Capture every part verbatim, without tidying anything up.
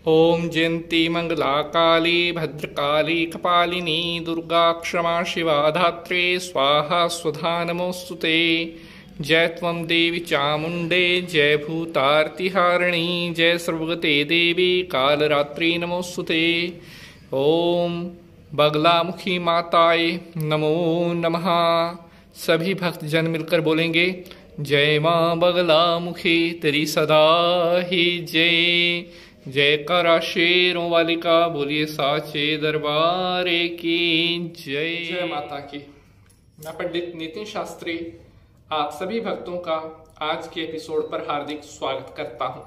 ओम जयंती मंगला काली भद्रकाली कपालिनी दुर्गा क्षमा शिवा धात्रे स्वाहा स्वधा नमोस्तुते। जय त्वं देवी चामुंडे जय भूतार्तिहारिणी जय सर्वगते देवी कालरात्रि नमोस्तुते। ओम बगलामुखी माताए नमो नमः। सभी भक्तजन मिलकर बोलेंगे जय मां बगलामुखी तेरी सदा ही जय। जय करा शेरों वाली का बोलिए साचे दरबारे की जय। जय माता की। मैं पंडित नितिन शास्त्री आप सभी भक्तों का आज के एपिसोड पर हार्दिक स्वागत करता हूं।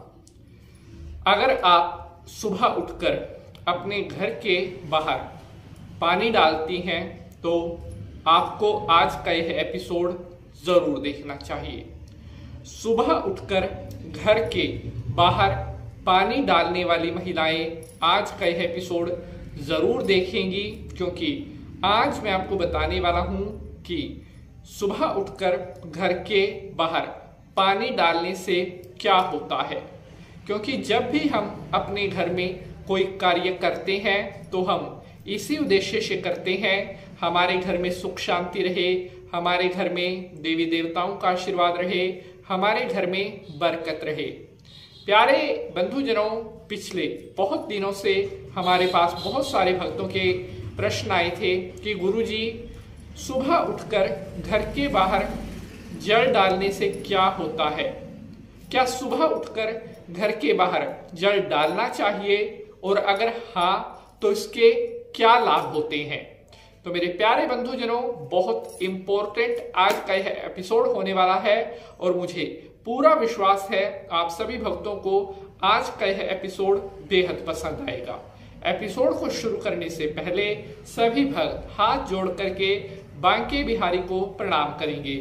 अगर आप सुबह उठकर अपने घर के बाहर पानी डालती हैं तो आपको आज का यह एपिसोड जरूर देखना चाहिए। सुबह उठकर घर के बाहर पानी डालने वाली महिलाएं आज का यह एपिसोड जरूर देखेंगी, क्योंकि आज मैं आपको बताने वाला हूं कि सुबह उठकर घर के बाहर पानी डालने से क्या होता है। क्योंकि जब भी हम अपने घर में कोई कार्य करते हैं तो हम इसी उद्देश्य से करते हैं, हमारे घर में सुख शांति रहे, हमारे घर में देवी देवताओं का आशीर्वाद रहे, हमारे घर में बरकत रहे। प्यारे बंधुजनों, पिछले बहुत दिनों से हमारे पास बहुत सारे भक्तों के प्रश्न आए थे कि गुरुजी सुबह उठकर घर के बाहर जल डालने से क्या होता है, क्या सुबह उठकर घर के बाहर जल डालना चाहिए और अगर हाँ तो इसके क्या लाभ होते हैं। तो मेरे प्यारे बंधुजनों, बहुत इंपॉर्टेंट आज का यह एपिसोड होने वाला है और मुझे पूरा विश्वास है आप सभी भक्तों को आज का यह एपिसोड बेहद पसंद आएगा। एपिसोड को शुरू करने से पहले सभी भक्त हाथ जोड़ करके बांके बिहारी को प्रणाम करेंगे।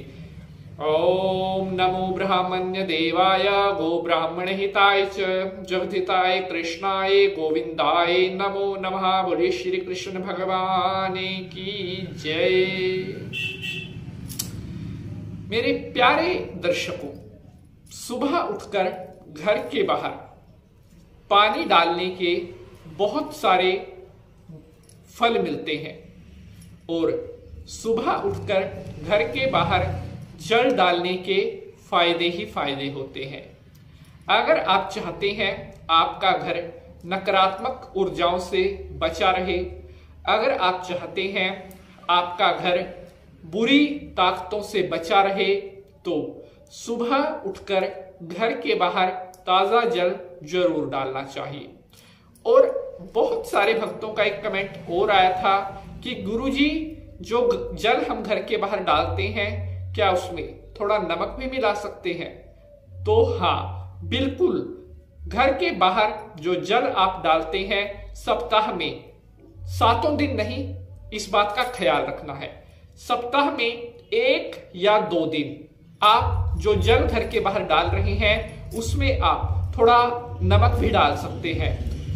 ओम नमो ब्राह्मण्य देवाय गो ब्राह्मण हिताय च जगद्धिताय कृष्णाय गोविंदाय नमो नमः। बोले श्री कृष्ण भगवान की जय। मेरे प्यारे दर्शकों, सुबह उठकर घर के बाहर पानी डालने के बहुत सारे फल मिलते हैं और सुबह उठकर घर के बाहर जल डालने के फायदे ही फायदे होते हैं। अगर आप चाहते हैं आपका घर नकारात्मक ऊर्जाओं से बचा रहे, अगर आप चाहते हैं आपका घर बुरी ताकतों से बचा रहे, तो सुबह उठकर घर के बाहर ताजा जल जरूर डालना चाहिए। और बहुत सारे भक्तों का एक कमेंट और आया था कि गुरुजी जो जल हम घर के बाहर डालते हैं क्या उसमें थोड़ा नमक भी मिला सकते हैं। तो हाँ, बिल्कुल। घर के बाहर जो जल आप डालते हैं सप्ताह में सातों दिन नहीं, इस बात का ख्याल रखना है। सप्ताह में एक या दो दिन आप जो जल घर के बाहर डाल रहे हैं उसमें आप थोड़ा नमक भी डाल सकते हैं।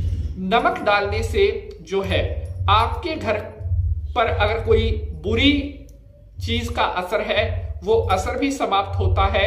नमक डालने से जो है आपके घर पर अगर कोई बुरी चीज का असर है वो असर भी समाप्त होता है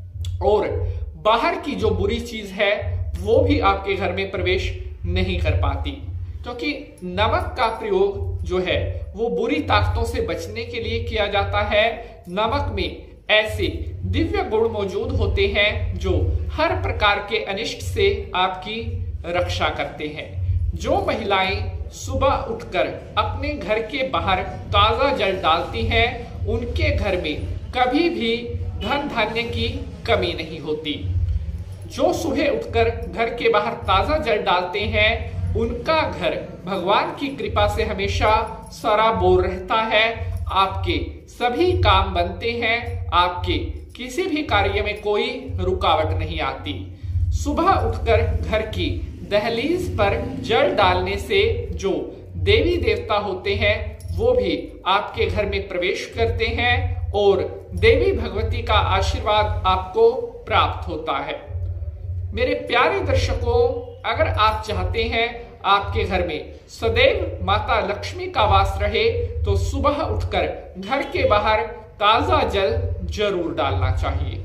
और बाहर की जो बुरी चीज है वो भी आपके घर में प्रवेश नहीं कर पाती। क्योंकि नमक का प्रयोग जो है वो बुरी ताकतों से बचने के लिए किया जाता है। नमक में ऐसे दिव्य गुण मौजूद होते हैं जो हर प्रकार के अनिष्ट से आपकी रक्षा करते हैं। जो महिलाएं सुबह उठकर अपने घर के बाहर ताजा जल डालती हैं उनके घर में कभी भी धन धान्य की कमी नहीं होती। जो सुबह उठकर घर के बाहर ताजा जल डालते हैं उनका घर भगवान की कृपा से हमेशा सराबोर रहता है। आपके सभी काम बनते हैं, आपके किसी भी कार्य में कोई रुकावट नहीं आती। सुबह उठकर घर की दहलीज पर जल डालने से जो देवी देवता होते हैं वो भी आपके घर में प्रवेश करते हैं और देवी भगवती का आशीर्वाद आपको प्राप्त होता है। मेरे प्यारे दर्शकों, अगर आप चाहते हैं आपके घर में सदैव माता लक्ष्मी का वास रहे तो सुबह उठकर घर के बाहर ताजा जल जरूर डालना चाहिए।